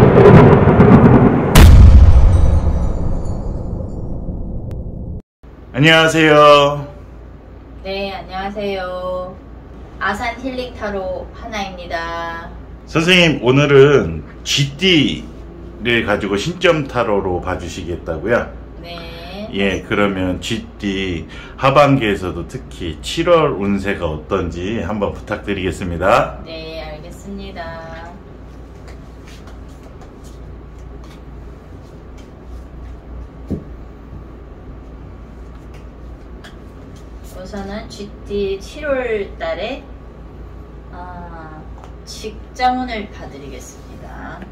안녕하세요. 네, 안녕하세요. 아산 힐링 타로 하나입니다. 선생님, 오늘은 쥐띠를 가지고 신점 타로로 봐주시겠다고요? 네. 예, 그러면 쥐띠 하반기에서도 특히 7월 운세가 어떤지 한번 부탁드리겠습니다. 네, 알겠습니다. 우선은 쥐띠 7월 달에 직장운을 봐드리겠습니다.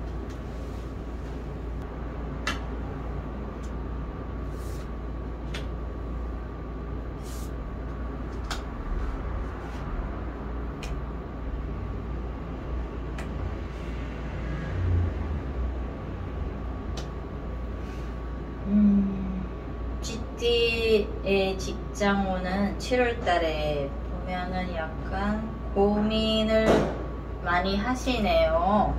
쥐띠의 직장운은 7월 달에 보면은 약간 고민을 많이 하시네요.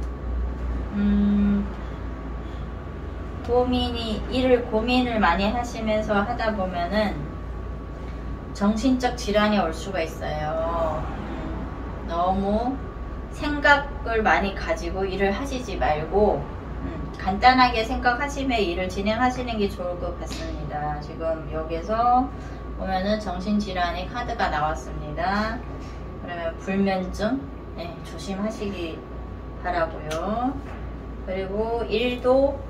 일을 고민을 많이 하시면서 하다 보면은 정신적 질환이 올 수가 있어요. 너무 생각을 많이 가지고 일을 하시지 말고 간단하게 생각하시며 일을 진행하시는 게 좋을 것 같습니다. 지금 여기서 보면은 정신질환의 카드가 나왔습니다. 그러면 불면증 조심하시기 바라고요. 그리고 일도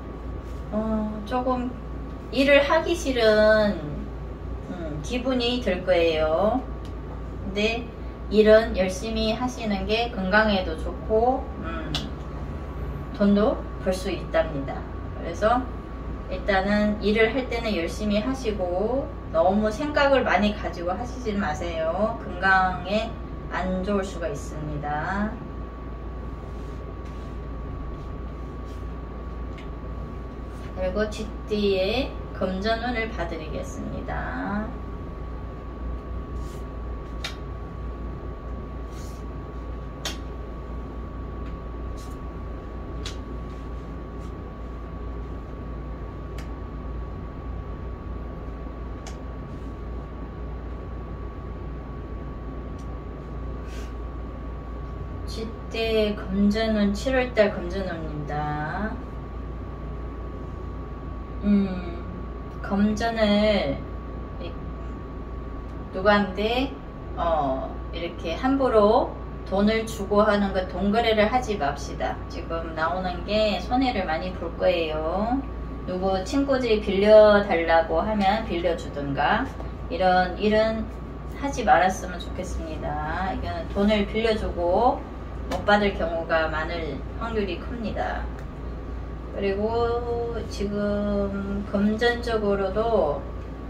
조금 일을 하기 싫은 기분이 들 거예요. 근데 일은 열심히 하시는 게 건강에도 좋고 돈도 벌 수 있답니다. 그래서 일단은 일을 할 때는 열심히 하시고 너무 생각을 많이 가지고 하시지 마세요. 건강에 안 좋을 수가 있습니다. 그리고 쥐띠의 금전운을 봐드리겠습니다. 쥐띠의 금전운 7월달 금전운입니다. 금전을 누구한테 이렇게 함부로 돈을 주고 하는 거 돈거래를 하지 맙시다. 지금 나오는 게 손해를 많이 볼 거예요. 누구 친구들이 빌려달라고 하면 빌려주든가 이런 일은 하지 말았으면 좋겠습니다. 이건 돈을 빌려주고 못 받을 경우가 많을 확률이 큽니다. 그리고 지금 금전적으로도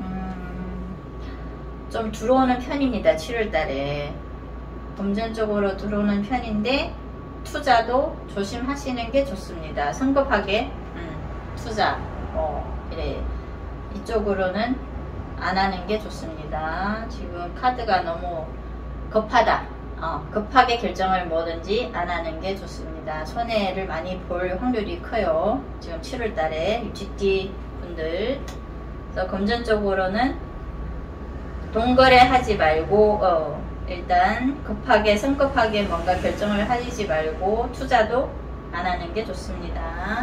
좀 들어오는 편입니다. 7월달에 금전적으로 들어오는 편인데 투자도 조심하시는 게 좋습니다. 성급하게 투자 이래 이쪽으로는 안 하는 게 좋습니다. 지금 카드가 너무 급하다. 급하게 결정을 뭐든지 안 하는 게 좋습니다. 손해를 많이 볼 확률이 커요. 지금 7월 달에 쥐띠 분들. 그래서 금전적으로는 돈거래 하지 말고, 일단 성급하게 뭔가 결정을 하시지 말고, 투자도 안 하는 게 좋습니다.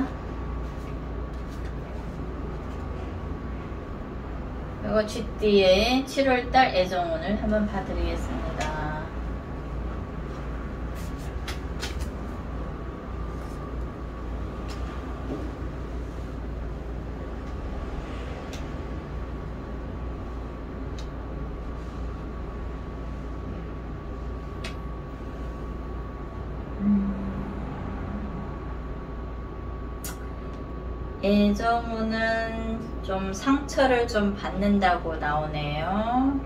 그리고 쥐띠의 7월 달 애정운을 한번 봐드리겠습니다. 애정운은 좀 상처를 좀 받는다고 나오네요.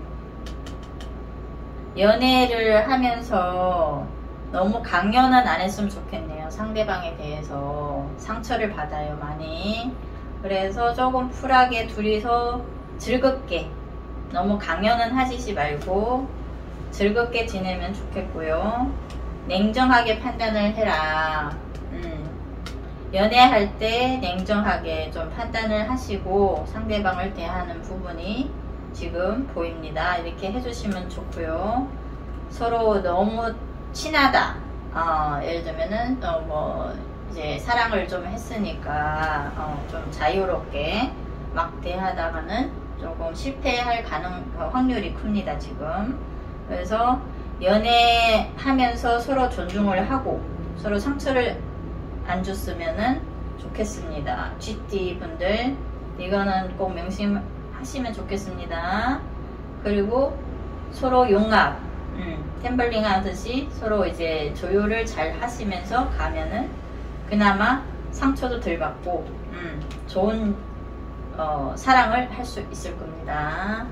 연애를 하면서 너무 강요는 안 했으면 좋겠네요. 상대방에 대해서 상처를 받아요, 많이. 그래서 조금 쿨하게 둘이서 즐겁게, 너무 강요는 하시지 말고 즐겁게 지내면 좋겠고요. 냉정하게 판단을 해라. 연애할 때 냉정하게 좀 판단을 하시고 상대방을 대하는 부분이 지금 보입니다. 이렇게 해주시면 좋고요. 서로 너무 친하다. 예를 들면은 뭐 이제 사랑을 좀 했으니까 좀 자유롭게 막 대하다가는 조금 실패할 확률이 큽니다. 지금. 그래서 연애하면서 서로 존중을 하고 서로 상처를 안 줬으면은 좋겠습니다. GT 분들 이거는 꼭 명심하시면 좋겠습니다. 그리고 서로 용납, 템블링 하듯이 서로 이제 조율을 잘 하시면서 가면은 그나마 상처도 덜 받고 좋은 사랑을 할 수 있을 겁니다.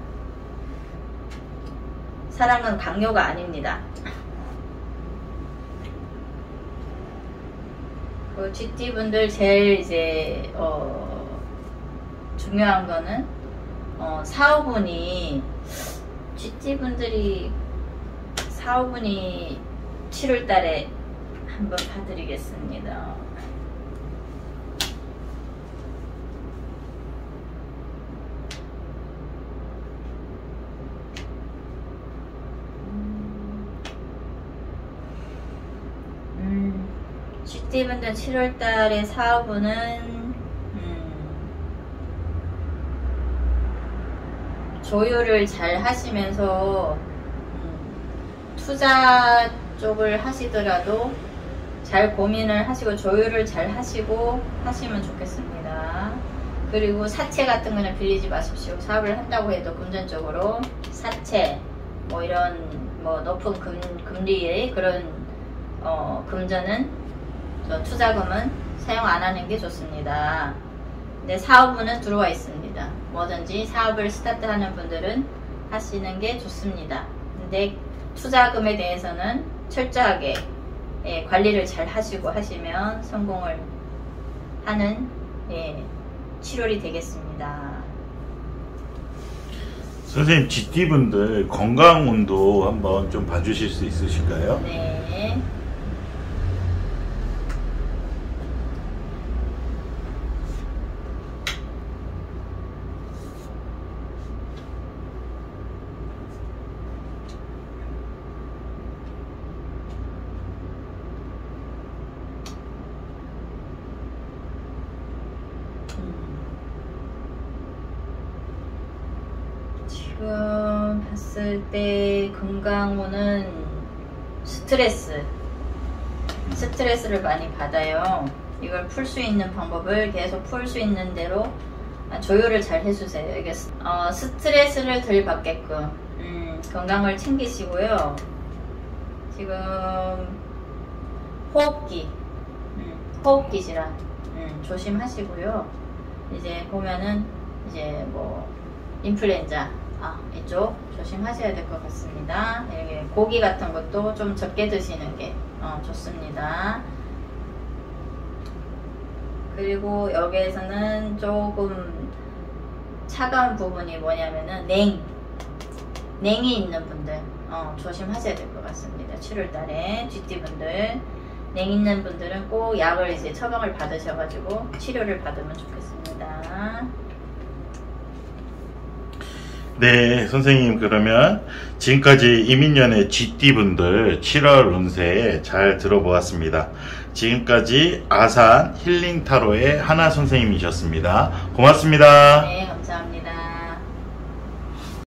사랑은 강요가 아닙니다. 그 GT 분들 제일 이제 중요한 거는 사후분이 GT 분들이 사후분이 7월달에 한번 봐드리겠습니다. GT분들 7월달에 사업은 조율을 잘 하시면서 투자 쪽을 하시더라도 잘 고민을 하시고 조율을 잘 하시고 하시면 좋겠습니다. 그리고 사채 같은 거는 빌리지 마십시오. 사업을 한다고 해도 금전적으로 사채 뭐 이런 뭐 높은 금리의 그런 금전은 투자금은 사용 안 하는 게 좋습니다. 근데 사업은 들어와 있습니다. 뭐든지 사업을 스타트하는 분들은 하시는 게 좋습니다. 근데 투자금에 대해서는 철저하게 관리를 잘 하시고 하시면 성공을 하는 7월이 되겠습니다. 선생님, GT분들 건강운도 한번 좀 봐주실 수 있으실까요? 네. 지금 봤을 때 건강운은 스트레스를 많이 받아요. 이걸 풀 수 있는 방법을 계속 풀 수 있는 대로 조율을 잘 해주세요. 이게 스트레스를 덜 받게끔 건강을 챙기시고요. 지금 호흡기 질환 조심하시고요. 이제 보면은 이제 뭐 인플루엔자 이쪽 조심하셔야 될 것 같습니다. 고기 같은 것도 좀 적게 드시는 게 좋습니다. 그리고 여기에서는 조금 차가운 부분이 뭐냐면은 냉이 있는 분들 조심하셔야 될 것 같습니다. 7월달에 GT분들 냉 있는 분들은 꼭 약을 이제 처방을 받으셔가지고 치료를 받으면 좋겠습니다. 네, 선생님, 그러면 지금까지 이민년의 GT분들 7월 운세 잘 들어보았습니다. 지금까지 아산 힐링타로의 하나 선생님이셨습니다. 고맙습니다. 네, 감사합니다.